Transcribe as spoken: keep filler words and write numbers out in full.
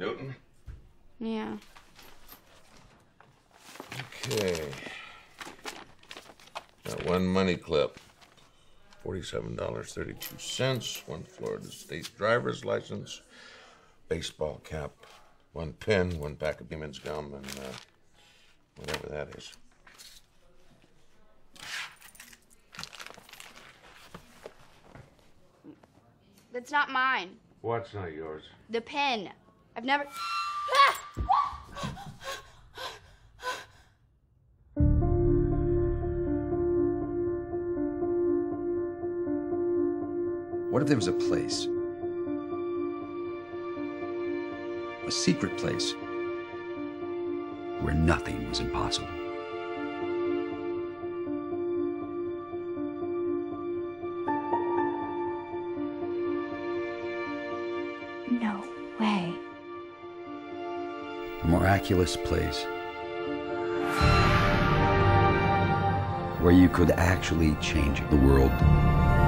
Newton? Yeah. Okay. Got one money clip. forty-seven dollars and thirty-two cents. One Florida State driver's license. Baseball cap. One pen. One pack of Beeman's gum. And uh, whatever that is. That's not mine. What's not yours? The pen. I've never... Ah! What if there was a place, a secret place, where nothing was impossible? No way. A miraculous place where you could actually change the world.